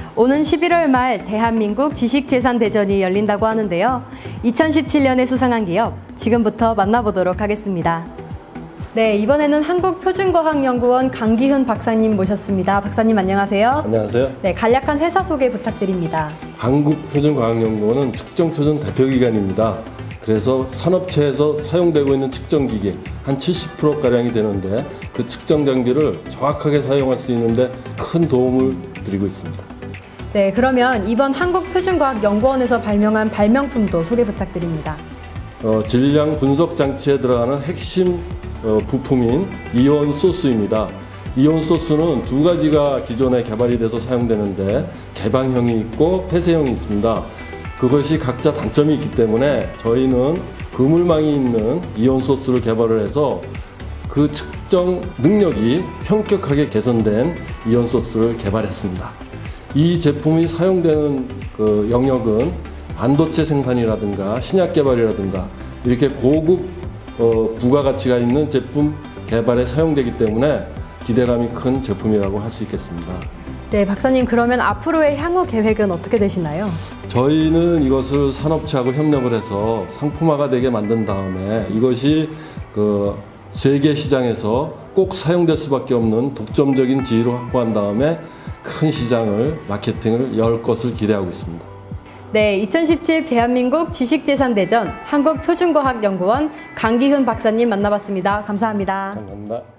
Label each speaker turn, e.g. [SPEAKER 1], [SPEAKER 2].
[SPEAKER 1] 오는 11월 말 대한민국 지식재산대전이 열린다고 하는데요. 2017년에 수상한 기업, 지금부터 만나보도록 하겠습니다. 네, 이번에는 한국표준과학연구원 강기훈 박사님 모셨습니다. 박사님 안녕하세요.
[SPEAKER 2] 안녕하세요.
[SPEAKER 1] 네, 간략한 회사 소개 부탁드립니다.
[SPEAKER 2] 한국표준과학연구원은 측정표준 대표기관입니다. 그래서 산업체에서 사용되고 있는 측정기기 한 70%가량이 되는데 그 측정 장비를 정확하게 사용할 수 있는데 큰 도움을 드리고 있습니다.
[SPEAKER 1] 네, 그러면 이번 한국표준과학연구원에서 발명한 발명품도 소개 부탁드립니다.
[SPEAKER 2] 질량 분석 장치에 들어가는 핵심 부품인 이온 소스입니다. 이온 소스는 두 가지가 기존에 개발이 돼서 사용되는데 개방형이 있고 폐쇄형이 있습니다. 그것이 각자 단점이 있기 때문에 저희는 그물망이 있는 이온 소스를 개발을 해서 그 측정 능력이 현격하게 개선된 이온 소스를 개발했습니다. 이 제품이 사용되는 그 영역은 반도체 생산이라든가 신약 개발이라든가 이렇게 고급 부가가치가 있는 제품 개발에 사용되기 때문에 기대감이 큰 제품이라고 할 수 있겠습니다.
[SPEAKER 1] 네, 박사님 그러면 앞으로의 향후 계획은 어떻게 되시나요?
[SPEAKER 2] 저희는 이것을 산업체하고 협력을 해서 상품화가 되게 만든 다음에 이것이 그 세계 시장에서 꼭 사용될 수밖에 없는 독점적인 지위를 확보한 다음에 큰 시장을 마케팅을 열 것을 기대하고 있습니다.
[SPEAKER 1] 네, 2017 대한민국 지식재산대전 한국표준과학연구원 강기훈 박사님 만나봤습니다. 감사합니다.
[SPEAKER 2] 감사합니다.